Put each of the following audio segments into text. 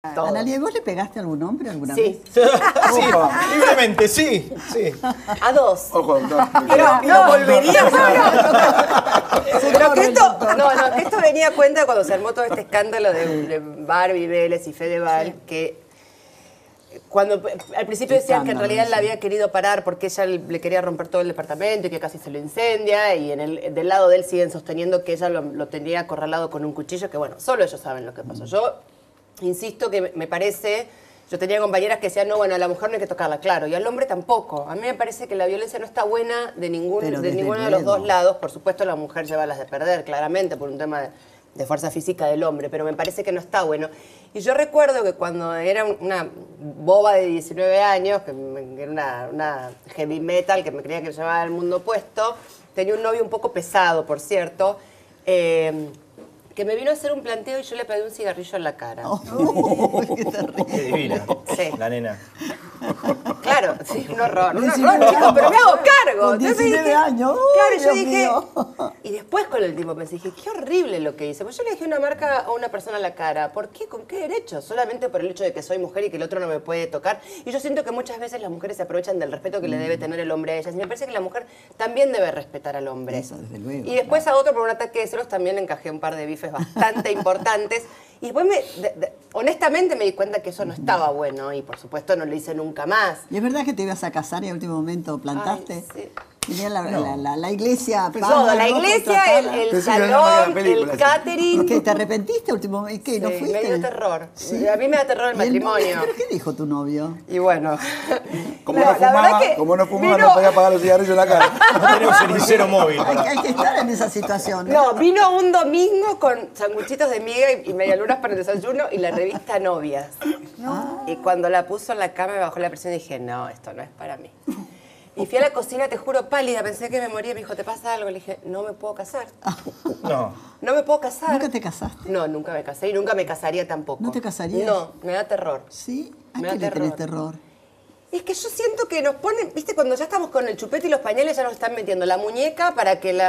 Analia, ¿vos le pegaste a algún hombre alguna Sí. vez? Sí, libremente, sí. A dos. Ojo, no. Pero lo volvería a Pero que esto, que esto venía a cuenta cuando se armó todo este escándalo de Barbie Vélez y Fedeval, que cuando al principio decían que en realidad la había querido parar porque ella le quería romper todo el departamento y que casi se lo incendia, y del lado de él siguen sosteniendo que ella lo tenía acorralado con un cuchillo, que bueno, solo ellos saben lo que pasó. Yo insisto que me parece, yo tenía compañeras que decían, no, bueno, a la mujer no hay que tocarla, claro, y al hombre tampoco. A mí me parece que la violencia no está buena de ninguno de los dos lados. Por supuesto, la mujer lleva las de perder, claramente, por un tema de fuerza física del hombre, pero me parece que no está bueno. Y yo recuerdo que cuando era una boba de 19 años, que era una heavy metal, que me creía que llevaba el mundo puesto, tenía un novio un poco pesado, por cierto, que me vino a hacer un planteo y yo le pegué un cigarrillo en la cara. Qué divina. Sí. La nena. Claro, sí, un horror, chicos, pero me hago cargo. Con 19 años. Claro, yo Dios dije... mío. Y después con el tiempo pensé, dije, qué horrible lo que hice. Pues yo le dejé una marca a una persona en la cara. ¿Por qué? ¿Con qué derecho? Solamente por el hecho de que soy mujer y que el otro no me puede tocar. Y yo siento que muchas veces las mujeres se aprovechan del respeto que le debe tener el hombre a ellas. Y me parece que la mujer también debe respetar al hombre. Eso, desde luego. Y después a otro por un ataque de celos también le encajé un par de bifes bastante importantes. Y después, honestamente, me di cuenta que eso no estaba bueno. Y por supuesto no lo hice nunca más. ¿Y es verdad que te ibas a casar y al último momento plantaste? Ay, sí. Tenía la iglesia. Todo, la iglesia, el salón, el catering. ¿Qué, te arrepentiste último momento? ¿Qué, no Sí, fuiste? me dio terror. ¿Sí? A mí me da terror el ¿Y el novio? matrimonio. ¿Pero qué dijo tu novio? Y bueno. Como No, no la fumaba, verdad que como no fumaba, vino- no podía pagar los cigarrillos en la cara. No tenía un cenicero móvil. Hay que estar en esa situación. No, vino un domingo con sanguchitos de miga y medialunas para el desayuno y la revista Novias. Y cuando la puso en la cama me bajó la presión y dije, no, esto no es para mí. Y fui a la cocina, te juro, pálida, pensé que me moría. Me dijo, ¿te pasa algo? Le dije, no me puedo casar. No. No me puedo casar. ¿Nunca te casaste? No, nunca me casé y nunca me casaría tampoco. ¿No te casarías? No, me da terror. ¿Sí? ¿A Me qué da le tenés terror. terror? Es que yo siento que nos ponen, viste, cuando ya estamos con el chupete y los pañales, ya nos están metiendo la muñeca para que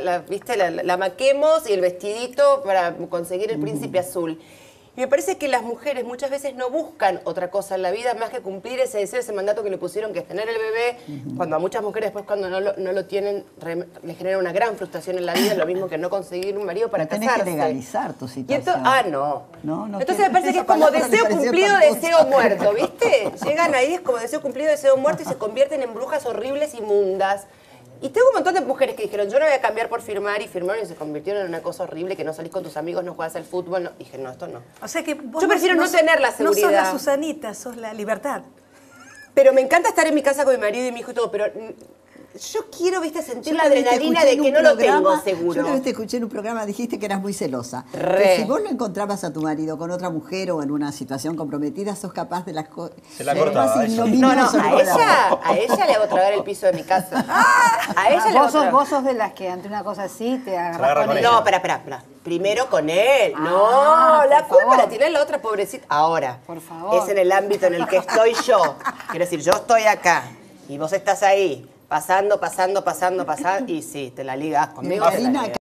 la maquemos y el vestidito para conseguir el príncipe azul. Y me parece que las mujeres muchas veces no buscan otra cosa en la vida más que cumplir ese deseo, ese mandato que le pusieron, que es tener el bebé, cuando a muchas mujeres después cuando no lo tienen, les genera una gran frustración en la vida, lo mismo que no conseguir un marido para Tenés casarse. que legalizar tu Y situación. no. No, Entonces me parece que es como deseo cumplido, deseo muerto, ¿viste? Llegan ahí, es como deseo cumplido, deseo muerto y se convierten en brujas horribles, inmundas. Y tengo un montón de mujeres que dijeron, yo no voy a cambiar por firmar, y firmaron y se convirtieron en una cosa horrible, que no salís con tus amigos, no juegas al fútbol. No. Dije, no, esto no. O sea que vos Yo prefiero no tener la No sos seguridad. la Susanita, sos la libertad. Pero me encanta estar en mi casa con mi marido y mi hijo y todo, pero yo quiero, viste, sentir la adrenalina de que no lo tengo seguro. Yo una vez te escuché en un programa, dijiste que eras muy celosa. Re. Que si vos lo encontrabas a tu marido con otra mujer o en una situación comprometida, sos capaz de las cosas. Se la cortaba, más eso. ignominioso que pueda haber. a ella le hago tragar el piso de mi casa. A ella le hago tragar. Vos sos de las que ante una cosa así te agarra agarras con con ella. ella. No, espera. Primero con él. Ah, No, la por culpa favor. la tiene la otra pobrecita. Ahora, Por favor. es en el ámbito en el que estoy yo. Quiero decir, yo estoy acá y vos estás ahí, pasando, y sí, te la ligas conmigo. te la Karina, ligas.